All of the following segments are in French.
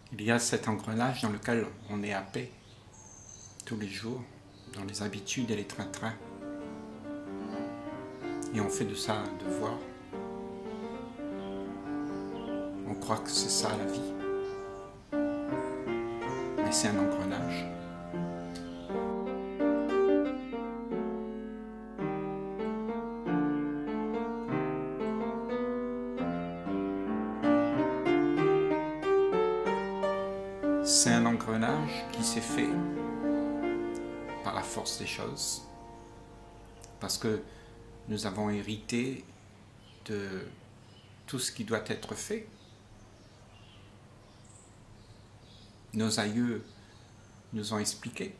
Il y a cet engrenage dans lequel on est happé tous les jours, dans les habitudes et les train-train. Et on fait de ça un devoir. On croit que c'est ça la vie. Mais c'est un engrenage. C'est un engrenage qui s'est fait par la force des choses, parce que nous avons hérité de tout ce qui doit être fait. Nos aïeux nous ont expliqué.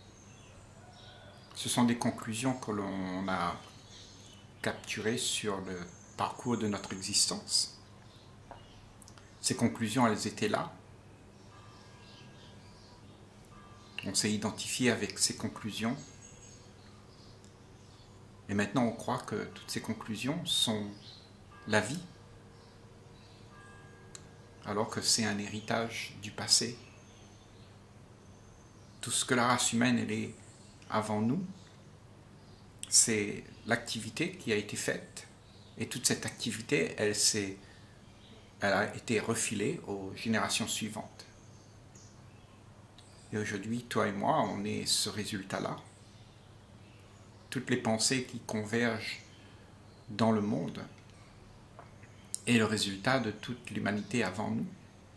Ce sont des conclusions que l'on a capturées sur le parcours de notre existence. Ces conclusions, elles étaient là. On s'est identifié avec ces conclusions. Et maintenant, on croit que toutes ces conclusions sont la vie, alors que c'est un héritage du passé. Tout ce que la race humaine elle est avant nous, c'est l'activité qui a été faite. Et toute cette activité, elle a été refilée aux générations suivantes. Et aujourd'hui, toi et moi, on est ce résultat-là. Toutes les pensées qui convergent dans le monde est le résultat de toute l'humanité avant nous.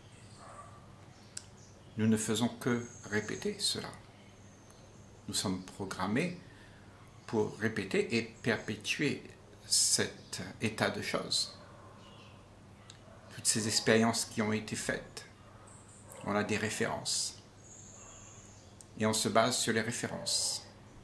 Nous ne faisons que répéter cela. Nous sommes programmés pour répéter et perpétuer cet état de choses. Toutes ces expériences qui ont été faites, on a des références. Et on se base sur les références.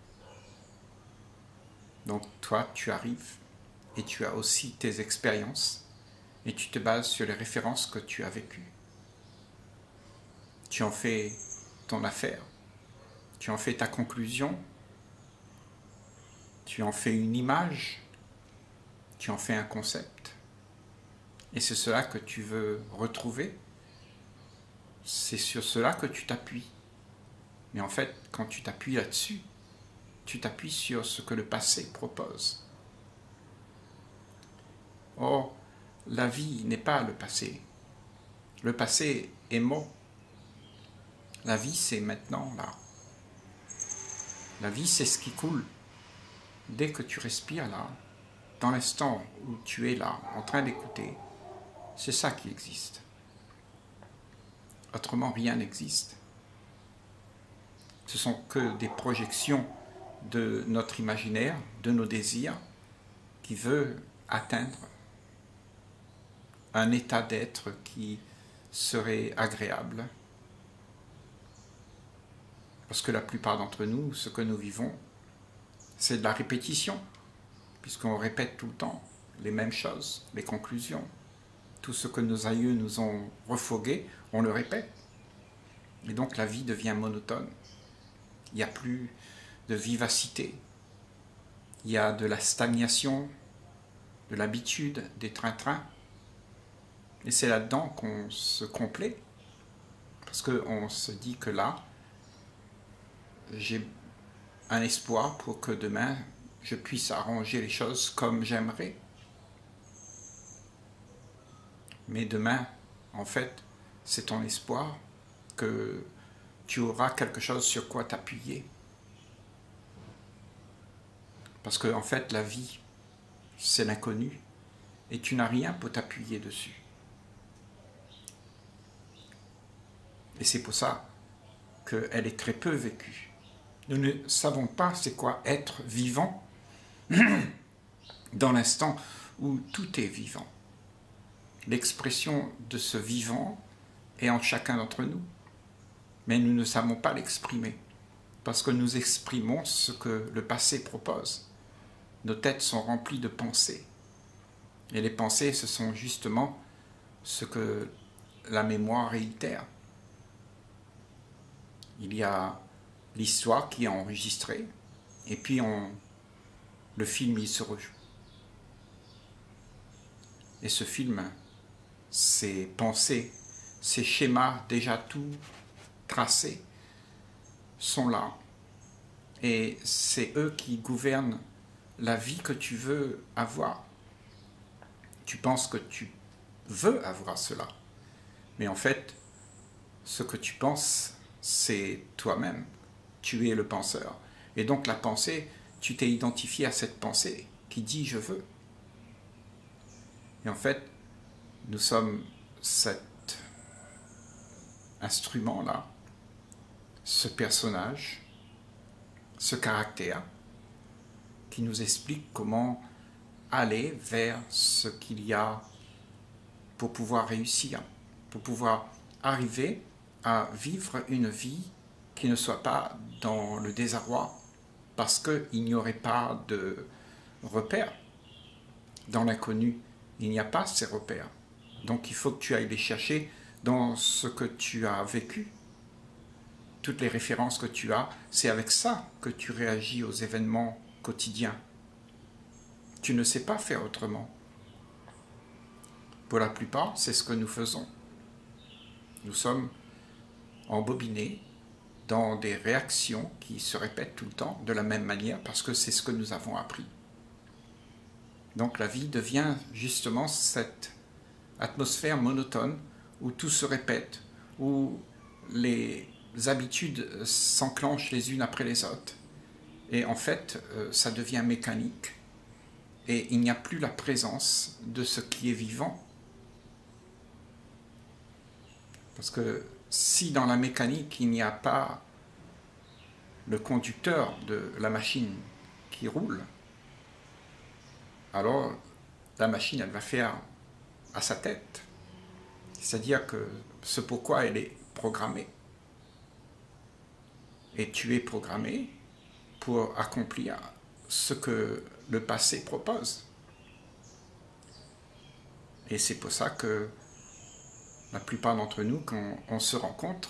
Donc toi, tu arrives et tu as aussi tes expériences et tu te bases sur les références que tu as vécues. Tu en fais ton affaire, tu en fais ta conclusion, tu en fais une image, tu en fais un concept. Et c'est cela que tu veux retrouver, c'est sur cela que tu t'appuies. Mais en fait, quand tu t'appuies là-dessus, tu t'appuies sur ce que le passé propose. Or, la vie n'est pas le passé. Le passé est mort. La vie, c'est maintenant, là. La vie, c'est ce qui coule. Dès que tu respires, là, dans l'instant où tu es là, en train d'écouter, c'est ça qui existe. Autrement, rien n'existe. Ce sont que des projections de notre imaginaire, de nos désirs, qui veut atteindre un état d'être qui serait agréable. Parce que la plupart d'entre nous, ce que nous vivons, c'est de la répétition, puisqu'on répète tout le temps les mêmes choses, les conclusions. Tout ce que nos aïeux nous ont refogué, on le répète. Et donc la vie devient monotone. Il n'y a plus de vivacité. Il y a de la stagnation, de l'habitude, des train-train. Et c'est là-dedans qu'on se complaît. Parce qu'on se dit que là, j'ai un espoir pour que demain, je puisse arranger les choses comme j'aimerais. Mais demain, en fait, c'est ton espoir que tu auras quelque chose sur quoi t'appuyer. Parce que, en fait, la vie, c'est l'inconnu. Et tu n'as rien pour t'appuyer dessus. Et c'est pour ça qu'elle est très peu vécue. Nous ne savons pas c'est quoi être vivant dans l'instant où tout est vivant. L'expression de ce vivant est en chacun d'entre nous. Mais nous ne savons pas l'exprimer, parce que nous exprimons ce que le passé propose. Nos têtes sont remplies de pensées. Et les pensées, ce sont justement ce que la mémoire réitère. Il y a l'histoire qui est enregistrée, et puis le film, il se rejoue. Et ce film, ces pensées, ces schémas déjà tout tracés sont là. Et c'est eux qui gouvernent la vie que tu veux avoir. Tu penses que tu veux avoir cela. Mais en fait, ce que tu penses, c'est toi-même. Tu es le penseur. Et donc la pensée, tu t'es identifié à cette pensée qui dit « je veux ». Et en fait, nous sommes cet instrument-là, ce personnage, ce caractère, qui nous explique comment aller vers ce qu'il y a pour pouvoir réussir, pour pouvoir arriver à vivre une vie qui ne soit pas dans le désarroi, parce qu'il n'y aurait pas de repères. Dans l'inconnu, il n'y a pas ces repères. Donc il faut que tu ailles les chercher dans ce que tu as vécu. Toutes les références que tu as, c'est avec ça que tu réagis aux événements quotidiens. Tu ne sais pas faire autrement. Pour la plupart, c'est ce que nous faisons. Nous sommes embobinés dans des réactions qui se répètent tout le temps de la même manière parce que c'est ce que nous avons appris. Donc la vie devient justement cette atmosphère monotone où tout se répète, où les habitudes s'enclenchent les unes après les autres. Et en fait, ça devient mécanique et il n'y a plus la présence de ce qui est vivant. Parce que si dans la mécanique, il n'y a pas le conducteur de la machine qui roule, alors la machine, elle va faire à sa tête. C'est-à-dire que ce pourquoi elle est programmée. Et tu es programmé pour accomplir ce que le passé propose. Et c'est pour ça que la plupart d'entre nous, quand on se rencontre,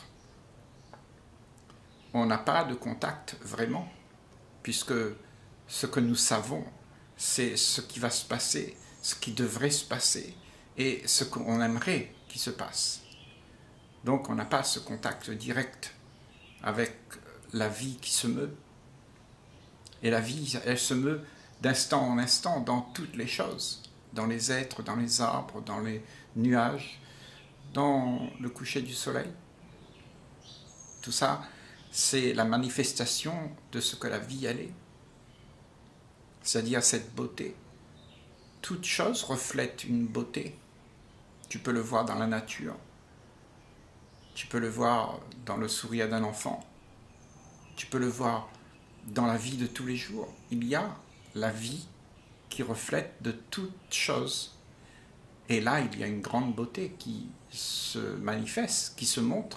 on n'a pas de contact vraiment, puisque ce que nous savons, c'est ce qui va se passer, ce qui devrait se passer, et ce qu'on aimerait qu'il se passe. Donc on n'a pas ce contact direct avec la vie qui se meut. Et la vie, elle se meut d'instant en instant dans toutes les choses, dans les êtres, dans les arbres, dans les nuages, dans le coucher du soleil. Tout ça, c'est la manifestation de ce que la vie elle est. C'est-à-dire cette beauté. Toute chose reflète une beauté. Tu peux le voir dans la nature. Tu peux le voir dans le sourire d'un enfant. Tu peux le voir dans la vie de tous les jours. Il y a la vie qui reflète de toutes choses. Et là, il y a une grande beauté qui se manifeste, qui se montre.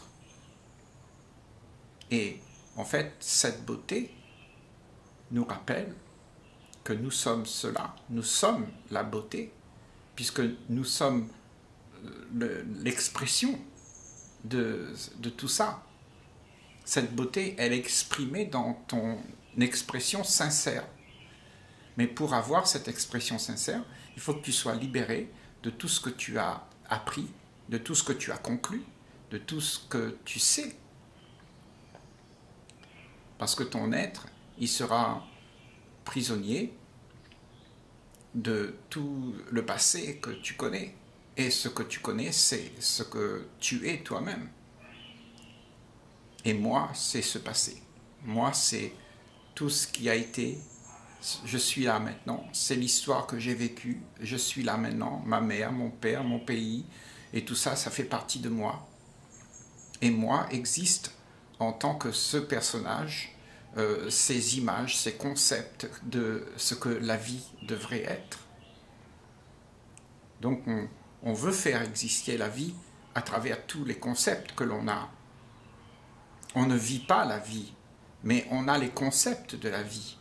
Et en fait, cette beauté nous rappelle que nous sommes cela. Nous sommes la beauté, puisque nous sommes l'expression de tout ça. Cette beauté, elle est exprimée dans ton expression sincère. Mais pour avoir cette expression sincère, il faut que tu sois libéré de tout ce que tu as appris, de tout ce que tu as conclu, de tout ce que tu sais. Parce que ton être, il sera prisonnier de tout le passé que tu connais. Et ce que tu connais, c'est ce que tu es toi-même. Et moi, c'est ce passé. Moi, c'est tout ce qui a été. Je suis là maintenant. C'est l'histoire que j'ai vécue. Je suis là maintenant. Ma mère, mon père, mon pays. Et tout ça, ça fait partie de moi. Et moi existe en tant que ce personnage, ces images, ces concepts de ce que la vie devrait être. Donc on veut faire exister la vie à travers tous les concepts que l'on a. On ne vit pas la vie, mais on a les concepts de la vie.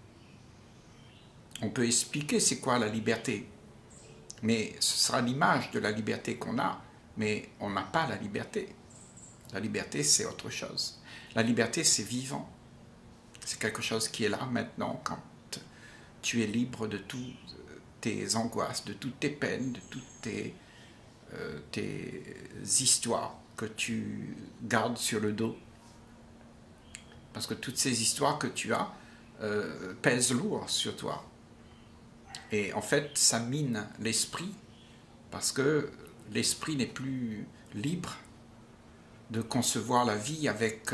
On peut expliquer c'est quoi la liberté, mais ce sera l'image de la liberté qu'on a, mais on n'a pas la liberté. La liberté, c'est autre chose. La liberté, c'est vivant. C'est quelque chose qui est là maintenant quand tu es libre de toutes tes angoisses, de toutes tes peines, de toutes tes tes histoires que tu gardes sur le dos. Parce que toutes ces histoires que tu as pèsent lourd sur toi. Et en fait, ça mine l'esprit, parce que l'esprit n'est plus libre de concevoir la vie avec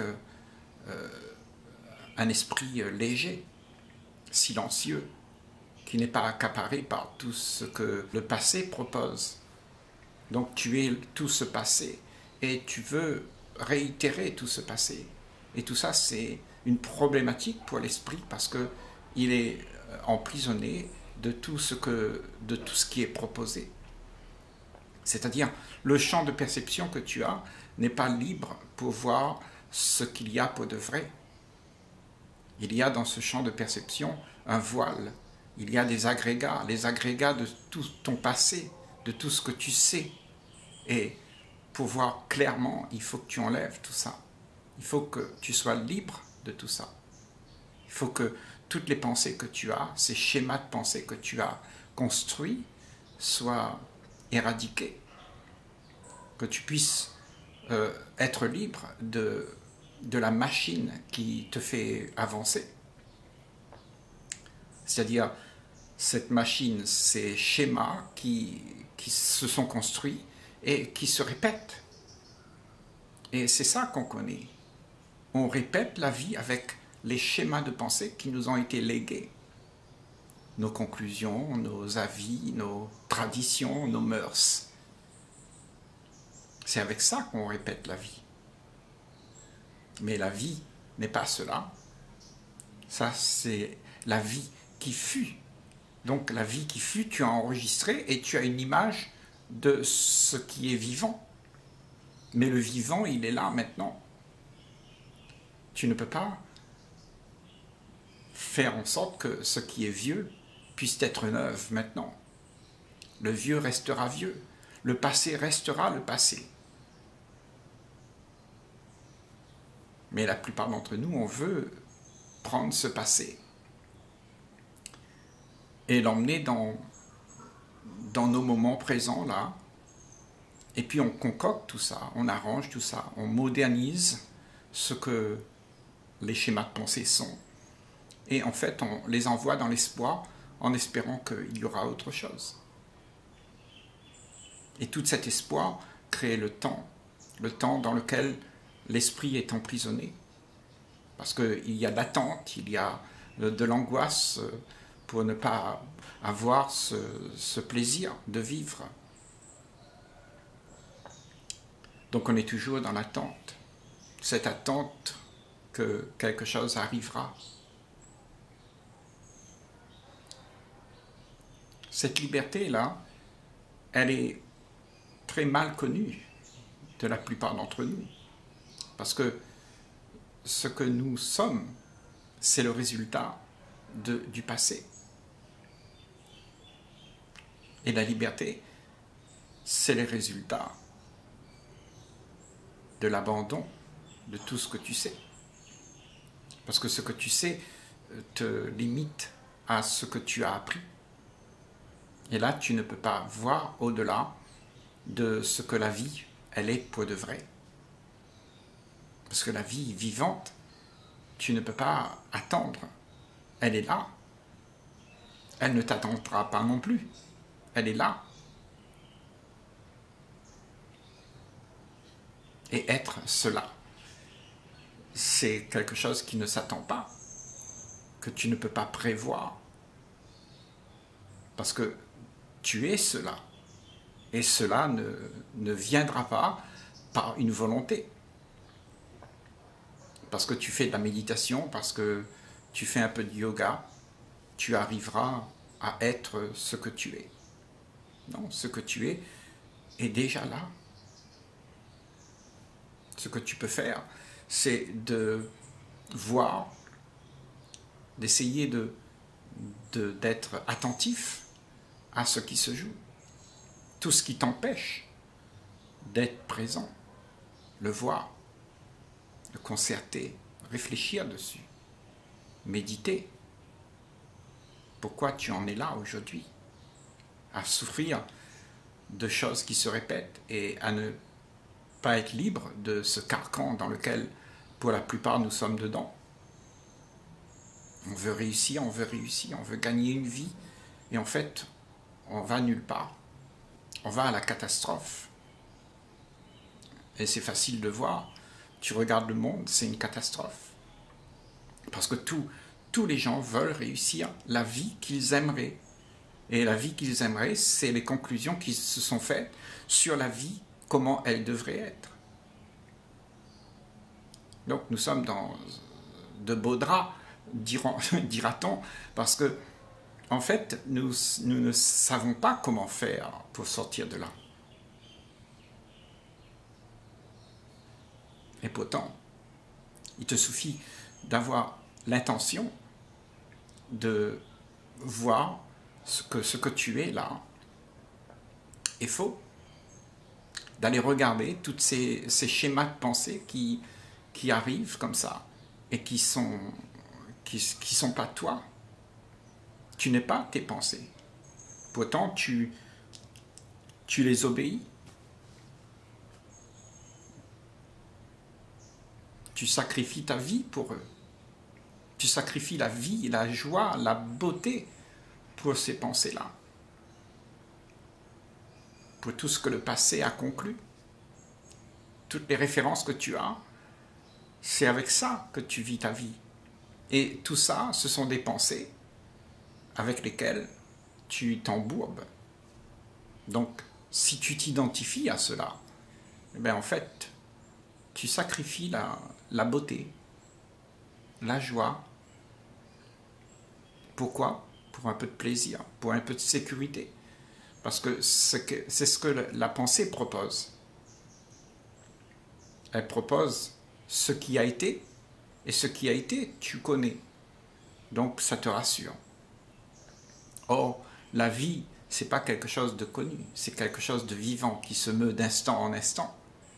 un esprit léger, silencieux, qui n'est pas accaparé par tout ce que le passé propose. Donc tu es tout ce passé et tu veux réitérer tout ce passé. Et tout ça, c'est une problématique pour l'esprit parce qu'il est emprisonné de tout ce qui est proposé. C'est-à-dire, le champ de perception que tu as n'est pas libre pour voir ce qu'il y a pour de vrai. Il y a dans ce champ de perception un voile. Il y a des agrégats, les agrégats de tout ton passé, de tout ce que tu sais. Et pour voir clairement, il faut que tu enlèves tout ça. Il faut que tu sois libre de tout ça. Il faut que toutes les pensées que tu as, ces schémas de pensée que tu as construits, soient éradiqués. Que tu puisses être libre de la machine qui te fait avancer. C'est-à-dire, cette machine, ces schémas qui se sont construits et qui se répètent. Et c'est ça qu'on connaît. On répète la vie avec les schémas de pensée qui nous ont été légués. Nos conclusions, nos avis, nos traditions, nos mœurs. C'est avec ça qu'on répète la vie. Mais la vie n'est pas cela. Ça, c'est la vie qui fut. Donc la vie qui fut, tu as enregistré et tu as une image de ce qui est vivant. Mais le vivant, il est là maintenant. Tu ne peux pas faire en sorte que ce qui est vieux puisse être neuf maintenant. Le vieux restera vieux. Le passé restera le passé. Mais la plupart d'entre nous, on veut prendre ce passé et l'emmener dans nos moments présents, là. Et puis on concocte tout ça, on arrange tout ça, on modernise ce que les schémas de pensée sont. Et en fait, on les envoie dans l'espoir en espérant qu'il y aura autre chose. Et tout cet espoir crée le temps dans lequel l'esprit est emprisonné. Parce qu'il y a de l'attente, il y a de l'angoisse pour ne pas avoir ce plaisir de vivre. Donc on est toujours dans l'attente. Cette attente que quelque chose arrivera. Cette liberté-là, elle est très mal connue de la plupart d'entre nous. Parce que ce que nous sommes, c'est le résultat du passé. Et la liberté, c'est le résultat de l'abandon de tout ce que tu sais. Parce que ce que tu sais te limite à ce que tu as appris. Et là, tu ne peux pas voir au-delà de ce que la vie, elle est pour de vrai. Parce que la vie vivante, tu ne peux pas attendre. Elle est là. Elle ne t'attendra pas non plus. Elle est là. Et être cela, c'est quelque chose qui ne s'attend pas, que tu ne peux pas prévoir. Parce que tu es cela. Et cela ne viendra pas par une volonté. Parce que tu fais de la méditation, parce que tu fais un peu de yoga, tu arriveras à être ce que tu es. Non, ce que tu es est déjà là. Ce que tu peux faire, c'est de voir, d'essayer d'être attentif à ce qui se joue. Tout ce qui t'empêche d'être présent, le voir, le concerter, réfléchir dessus, méditer. Pourquoi tu en es là aujourd'hui, à souffrir de choses qui se répètent et à ne pas être libre de ce carcan dans lequel, pour la plupart, nous sommes dedans. On veut réussir, on veut gagner une vie, et en fait, on va nulle part. On va à la catastrophe. Et c'est facile de voir. Tu regardes le monde, c'est une catastrophe. Parce que tous les gens veulent réussir la vie qu'ils aimeraient. Et la vie qu'ils aimeraient, c'est les conclusions qui se sont faites sur la vie, comment elle devrait être. Donc nous sommes dans de beaux draps, dira-t-on, parce que, en fait, nous ne savons pas comment faire pour sortir de là. Et pourtant, il te suffit d'avoir l'intention de voir ce que tu es là est faux, d'aller regarder tous ces schémas de pensée qui arrivent comme ça et qui sont pas toi. Tu n'es pas tes pensées. Pourtant, tu les obéis. Tu sacrifies ta vie pour eux. Tu sacrifies la vie, la joie, la beauté pour ces pensées-là. Pour tout ce que le passé a conclu. Toutes les références que tu as, c'est avec ça que tu vis ta vie. Et tout ça, ce sont des pensées avec lesquelles tu t'embourbes. Donc, si tu t'identifies à cela, eh bien, en fait, tu sacrifies la beauté, la joie. Pourquoi? Pour un peu de plaisir, pour un peu de sécurité. Parce que c'est ce que la pensée propose. Elle propose ce qui a été, et ce qui a été, tu connais. Donc ça te rassure. Or, la vie, c'est pas quelque chose de connu, c'est quelque chose de vivant qui se meut d'instant en instant.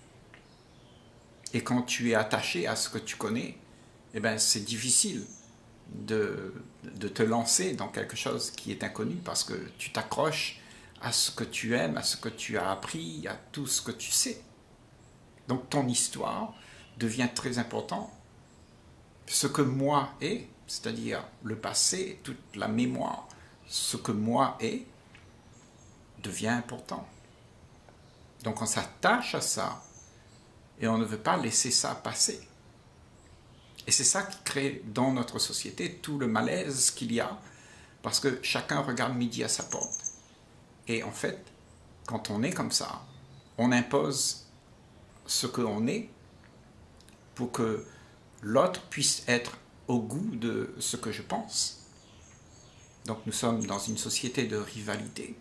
Et quand tu es attaché à ce que tu connais, eh ben c'est difficile de te lancer dans quelque chose qui est inconnu parce que tu t'accroches à ce que tu aimes, à ce que tu as appris, à tout ce que tu sais. Donc ton histoire devient très important. Ce que moi est, c'est-à-dire le passé, toute la mémoire, ce que moi est, devient important. Donc on s'attache à ça et on ne veut pas laisser ça passer. Et c'est ça qui crée dans notre société tout le malaise qu'il y a, parce que chacun regarde midi à sa porte. Et en fait, quand on est comme ça, on impose ce qu'on est pour que l'autre puisse être au goût de ce que je pense. Donc nous sommes dans une société de rivalité,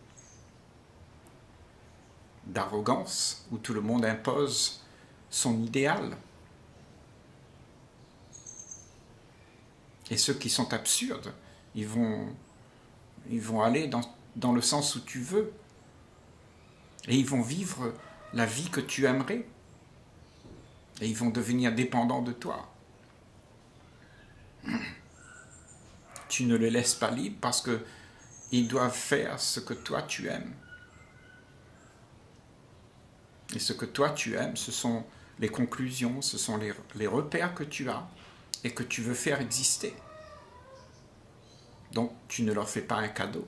d'arrogance, où tout le monde impose son idéal. Et ceux qui sont absurdes, ils vont aller dans le sens où tu veux. Et ils vont vivre la vie que tu aimerais. Et ils vont devenir dépendants de toi. Tu ne les laisses pas libres parce qu'ils doivent faire ce que toi tu aimes. Et ce que toi tu aimes, ce sont les conclusions, ce sont les repères que tu as et que tu veux faire exister. Donc tu ne leur fais pas un cadeau.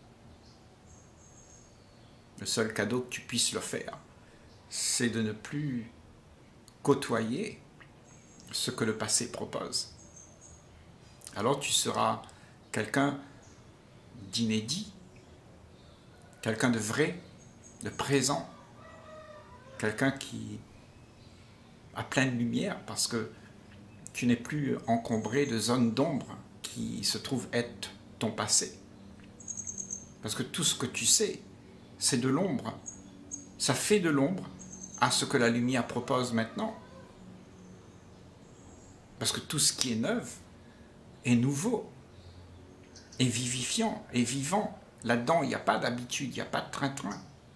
Le seul cadeau que tu puisses leur faire, c'est de ne plus côtoyer ce que le passé propose. Alors tu seras quelqu'un d'inédit, quelqu'un de vrai, de présent, quelqu'un qui a pleine lumière parce que tu n'es plus encombré de zones d'ombre qui se trouvent être ton passé. Parce que tout ce que tu sais, c'est de l'ombre. Ça fait de l'ombre à ce que la lumière propose maintenant. Parce que tout ce qui est neuf est nouveau, est vivifiant, est vivant. Là-dedans, il n'y a pas d'habitude, il n'y a pas de train-train.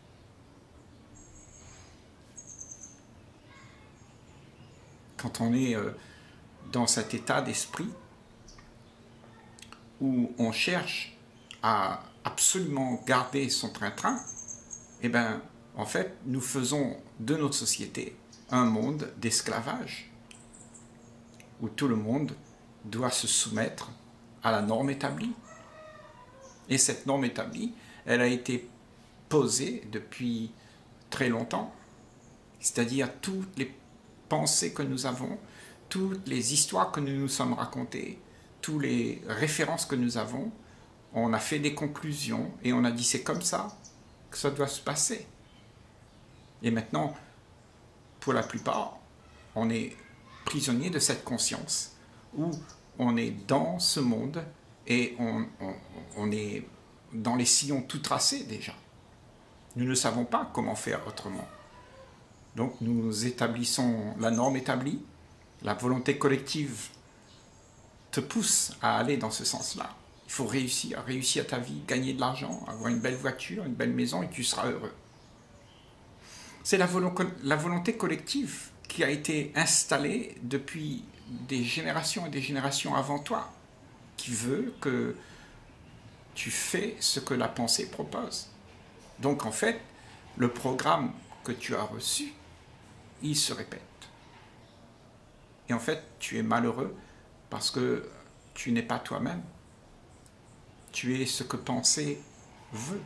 Quand on est dans cet état d'esprit où on cherche à absolument garder son train-train eh bien, en fait, nous faisons de notre société un monde d'esclavage, où tout le monde doit se soumettre à la norme établie. Et cette norme établie, elle a été posée depuis très longtemps, c'est-à-dire toutes les pensées que nous avons, toutes les histoires que nous nous sommes racontées, toutes les références que nous avons, on a fait des conclusions et on a dit c'est comme ça que ça doit se passer. Et maintenant, pour la plupart, on est prisonnier de cette conscience où on est dans ce monde et on est dans les sillons tout tracés déjà. Nous ne savons pas comment faire autrement. Donc nous établissons la norme établie, la volonté collective te pousse à aller dans ce sens-là. Il faut réussir ta vie, gagner de l'argent, avoir une belle voiture, une belle maison et tu seras heureux. C'est la volonté collective qui a été installée depuis des générations et des générations avant toi, qui veut que tu fais ce que la pensée propose. Donc en fait, le programme que tu as reçu, il se répète. Et en fait, tu es malheureux parce que tu n'es pas toi-même. Tu es ce que penser veut.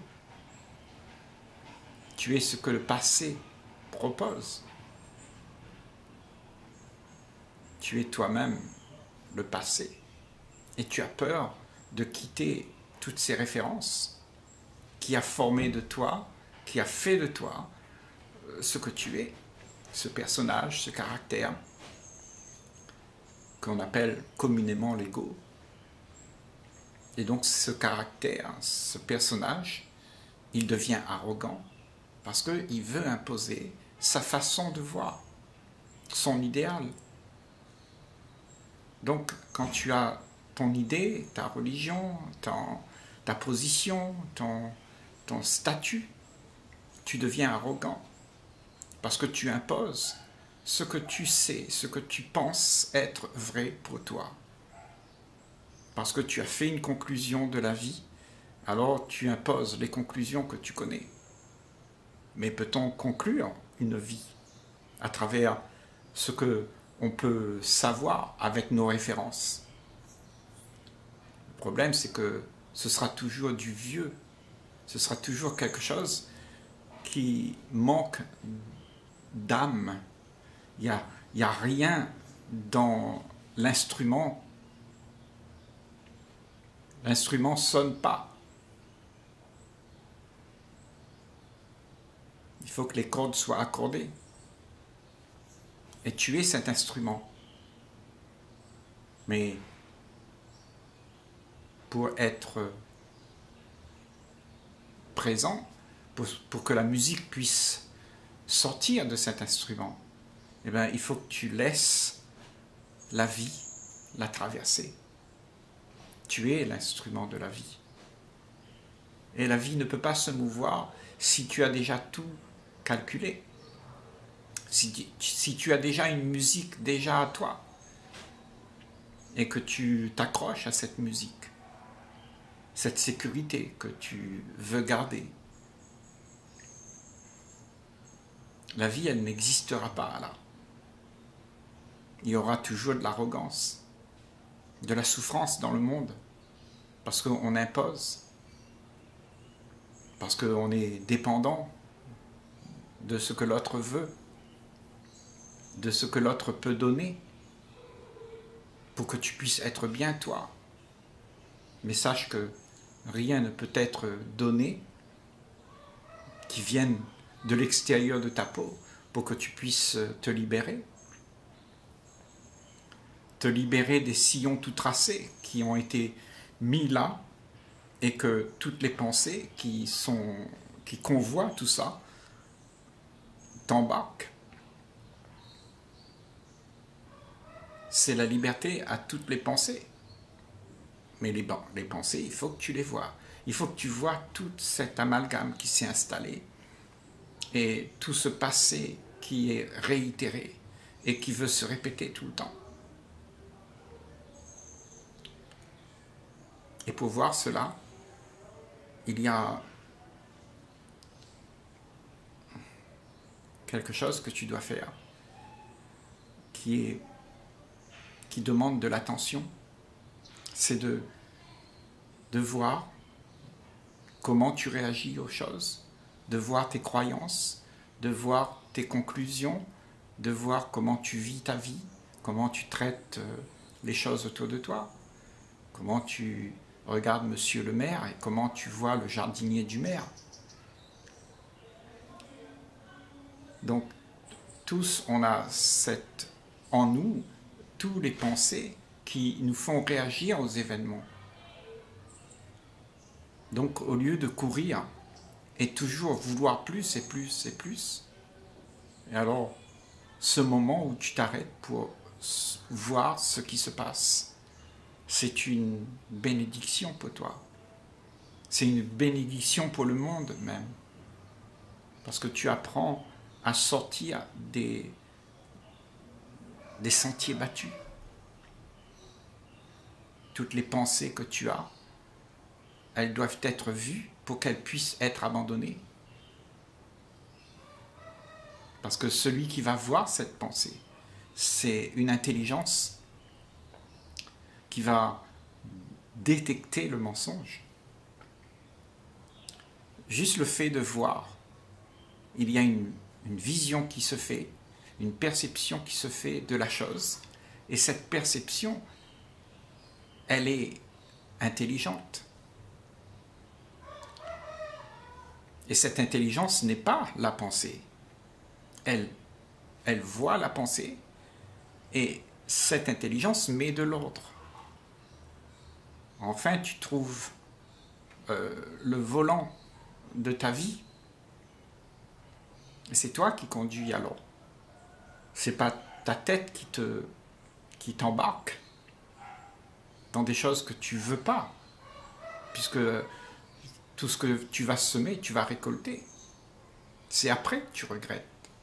Tu es ce que le passé propose. Tu es toi-même le passé. Et tu as peur de quitter toutes ces références qui a formé de toi, qui a fait de toi ce que tu es, ce personnage, ce caractère qu'on appelle communément l'ego. Et donc ce caractère, ce personnage, il devient arrogant parce qu'il veut imposer sa façon de voir, son idéal. Donc quand tu as ton idée, ta religion, ta position, ton statut, tu deviens arrogant parce que tu imposes ce que tu sais, ce que tu penses être vrai pour toi. Parce que tu as fait une conclusion de la vie, alors tu imposes les conclusions que tu connais. Mais peut-on conclure une vie à travers ce que on peut savoir avec nos références? Le problème, c'est que ce sera toujours du vieux, ce sera toujours quelque chose qui manque d'âme. Il n'y a rien dans l'instrument. L'instrument ne sonne pas. Il faut que les cordes soient accordées. Et tu es cet instrument. Mais pour être présent, pour que la musique puisse sortir de cet instrument, eh bien, il faut que tu laisses la vie la traverser. Tu es l'instrument de la vie. Et la vie ne peut pas se mouvoir si tu as déjà tout calculé. Si tu as déjà une musique déjà à toi et que tu t'accroches à cette musique, cette sécurité que tu veux garder, la vie, elle n'existera pas là. Il y aura toujours de l'arrogance, de la souffrance dans le monde, parce qu'on impose, parce qu'on est dépendant de ce que l'autre veut, de ce que l'autre peut donner, pour que tu puisses être bien toi. Mais sache que rien ne peut être donné qui vienne de l'extérieur de ta peau pour que tu puisses te libérer. Te libérer des sillons tout tracés qui ont été mis là et que toutes les pensées qui convoient tout ça t'embarquent. C'est la liberté à toutes les pensées. Mais les pensées, il faut que tu les vois. Il faut que tu vois tout cet amalgame qui s'est installé et tout ce passé qui est réitéré et qui veut se répéter tout le temps. Et pour voir cela, il y a quelque chose que tu dois faire, qui demande de l'attention, c'est de voir comment tu réagis aux choses, de voir tes croyances, de voir tes conclusions, de voir comment tu vis ta vie, comment tu traites les choses autour de toi, comment tu regardes monsieur le maire et comment tu vois le jardinier du maire. Donc, tous, on a en nous, tous les pensées qui nous font réagir aux événements. Donc, au lieu de courir et toujours vouloir plus et plus et plus, et alors, ce moment où tu t'arrêtes pour voir ce qui se passe, c'est une bénédiction pour toi. C'est une bénédiction pour le monde même. Parce que tu apprends à sortir des sentiers battus. Toutes les pensées que tu as, elles doivent être vues pour qu'elles puissent être abandonnées. Parce que celui qui va voir cette pensée, c'est une intelligence qui va détecter le mensonge. Juste le fait de voir, il y a une vision qui se fait, une perception qui se fait de la chose, et cette perception, elle est intelligente. Et cette intelligence n'est pas la pensée. Elle voit la pensée, et cette intelligence met de l'ordre. Enfin, tu trouves le volant de ta vie, et c'est toi qui conduis alors. C'est pas ta tête qui t'embarque dans des choses que tu veux pas, puisque tout ce que tu vas semer, tu vas récolter. C'est après que tu regrettes.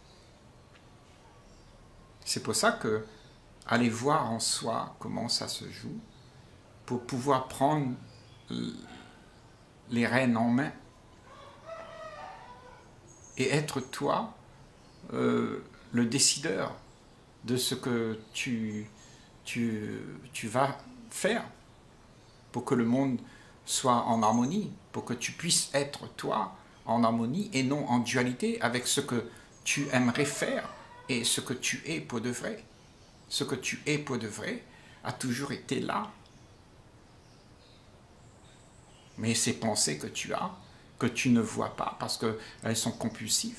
C'est pour ça que aller voir en soi comment ça se joue, pour pouvoir prendre les rênes en main et être toi le décideur de ce que tu vas faire pour que le monde soit en harmonie, pour que tu puisses être toi en harmonie et non en dualité avec ce que tu aimerais faire et ce que tu es pour de vrai. Ce que tu es pour de vrai a toujours été là. Mais ces pensées que tu as, que tu ne vois pas parce qu'elles sont compulsives,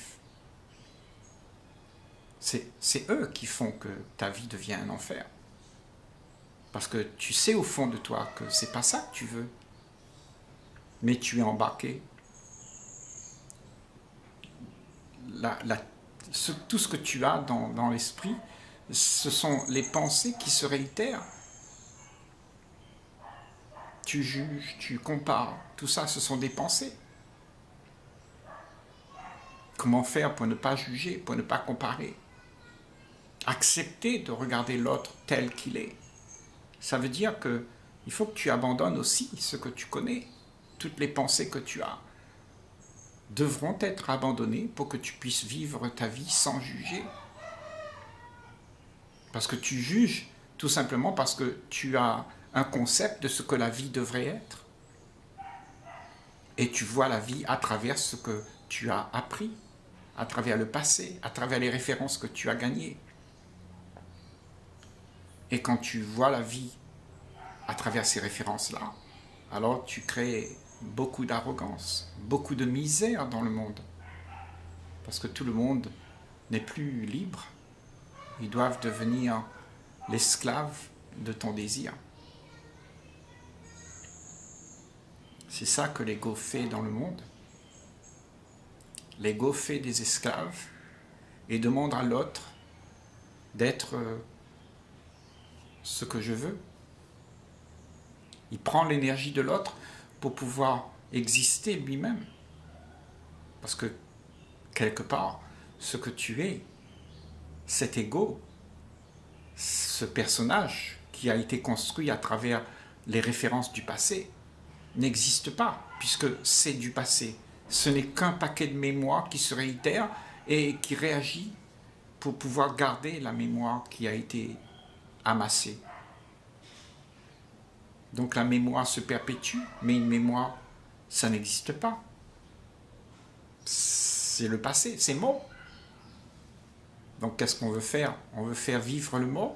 c'est eux qui font que ta vie devient un enfer. Parce que tu sais au fond de toi que c'est pas ça que tu veux. Mais tu es embarqué. Tout ce que tu as dans l'esprit, ce sont les pensées qui se réitèrent. Tu juges, tu compares, tout ça, ce sont des pensées. Comment faire pour ne pas juger, pour ne pas comparer? Accepter de regarder l'autre tel qu'il est. Ça veut dire qu'il faut que tu abandonnes aussi ce que tu connais. Toutes les pensées que tu as devront être abandonnées pour que tu puisses vivre ta vie sans juger. Parce que tu juges tout simplement parce que tu as un concept de ce que la vie devrait être. Et tu vois la vie à travers ce que tu as appris, à travers le passé, à travers les références que tu as gagnées. Et quand tu vois la vie à travers ces références-là, alors tu crées beaucoup d'arrogance, beaucoup de misère dans le monde. Parce que tout le monde n'est plus libre. Ils doivent devenir l'esclave de ton désir. C'est ça que l'ego fait dans le monde. L'ego fait des esclaves et demande à l'autre d'être ce que je veux. Il prend l'énergie de l'autre pour pouvoir exister lui-même. Parce que, quelque part, ce que tu es, cet ego, ce personnage qui a été construit à travers les références du passé, n'existe pas, puisque c'est du passé. Ce n'est qu'un paquet de mémoires qui se réitèrent et qui réagit pour pouvoir garder la mémoire qui a été amassée. Donc la mémoire se perpétue, mais une mémoire, ça n'existe pas. C'est le passé, c'est mort. Donc qu'est-ce qu'on veut faire? On veut faire vivre le mort.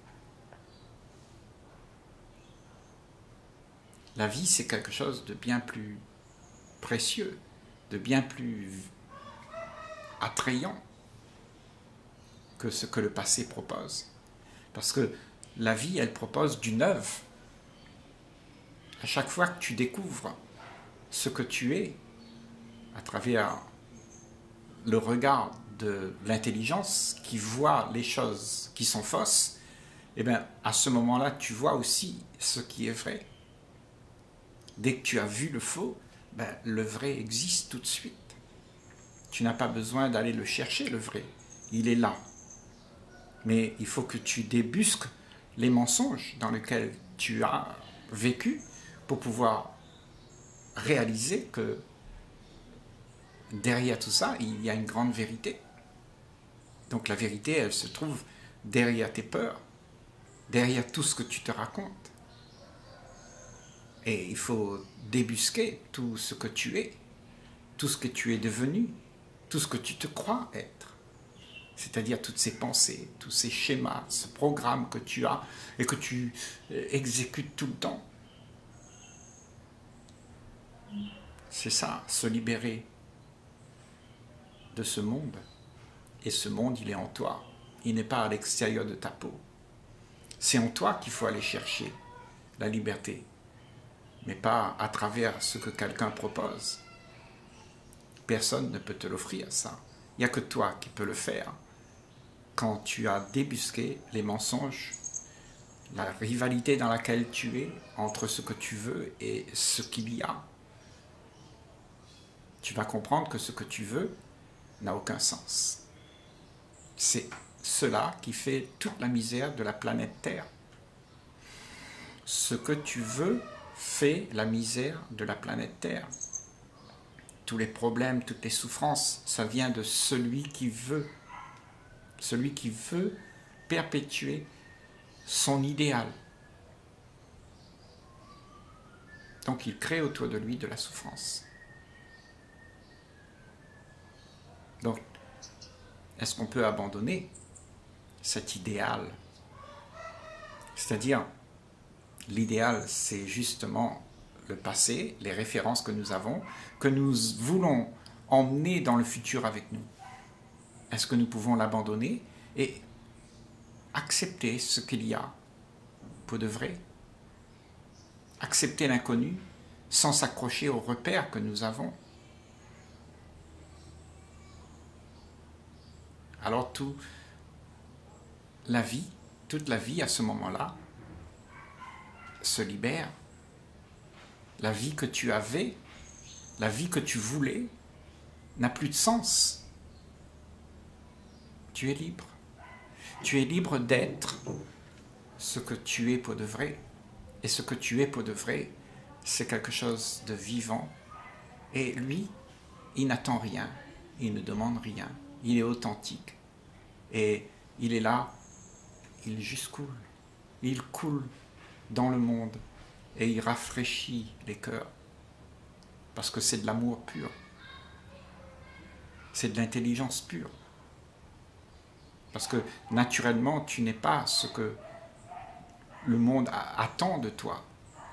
La vie, c'est quelque chose de bien plus précieux, de bien plus attrayant que ce que le passé propose. Parce que la vie, elle propose du neuf. À chaque fois que tu découvres ce que tu es, à travers le regard de l'intelligence qui voit les choses qui sont fausses, eh bien, à ce moment-là, tu vois aussi ce qui est vrai. Dès que tu as vu le faux, ben, le vrai existe tout de suite. Tu n'as pas besoin d'aller le chercher, le vrai. Il est là. Mais il faut que tu débusques les mensonges dans lesquels tu as vécu pour pouvoir réaliser que derrière tout ça, il y a une grande vérité. Donc la vérité, elle se trouve derrière tes peurs, derrière tout ce que tu te racontes. Et il faut débusquer tout ce que tu es, tout ce que tu es devenu, tout ce que tu te crois être. C'est-à-dire toutes ces pensées, tous ces schémas, ce programme que tu as et que tu exécutes tout le temps. C'est ça, se libérer de ce monde. Et ce monde, il est en toi. Il n'est pas à l'extérieur de ta peau. C'est en toi qu'il faut aller chercher la liberté, mais pas à travers ce que quelqu'un propose. Personne ne peut te l'offrir, ça. Il n'y a que toi qui peux le faire. Quand tu as débusqué les mensonges, la rivalité dans laquelle tu es entre ce que tu veux et ce qu'il y a, tu vas comprendre que ce que tu veux n'a aucun sens. C'est cela qui fait toute la misère de la planète Terre. Ce que tu veux fait la misère de la planète Terre. Tous les problèmes, toutes les souffrances, ça vient de celui qui veut. Celui qui veut perpétuer son idéal. Donc il crée autour de lui de la souffrance. Donc, est-ce qu'on peut abandonner cet idéal? C'est-à-dire, l'idéal, c'est justement le passé, les références que nous avons, que nous voulons emmener dans le futur avec nous. Est-ce que nous pouvons l'abandonner et accepter ce qu'il y a pour de vrai? Accepter l'inconnu sans s'accrocher aux repères que nous avons. Alors toute la vie à ce moment-là se libère. La vie que tu avais, la vie que tu voulais, n'a plus de sens. Tu es libre. Tu es libre d'être ce que tu es pour de vrai. Et ce que tu es pour de vrai, c'est quelque chose de vivant. Et lui, il n'attend rien, il ne demande rien. Il est authentique. Et il est là, il juste coule. Il coule dans le monde et il rafraîchit les cœurs. Parce que c'est de l'amour pur. C'est de l'intelligence pure. Parce que naturellement, tu n'es pas ce que le monde attend de toi.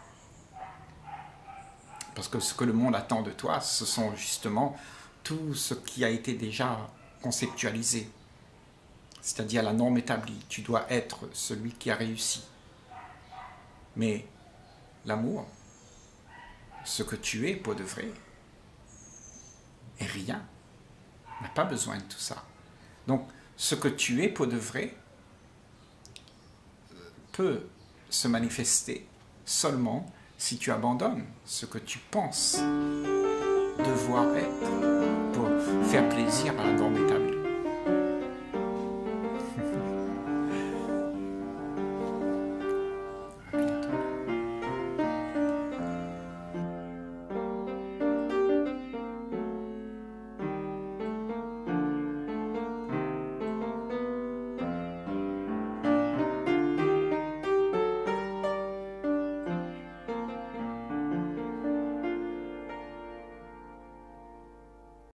Parce que ce que le monde attend de toi, ce sont justement tout ce qui a été déjà conceptualisé. C'est-à-dire la norme établie. Tu dois être celui qui a réussi. Mais l'amour, ce que tu es pour de vrai, est rien. N'a pas besoin de tout ça. Donc, ce que tu es pour de vrai peut se manifester seulement si tu abandonnes ce que tu penses devoir être pour faire plaisir à la norme établie.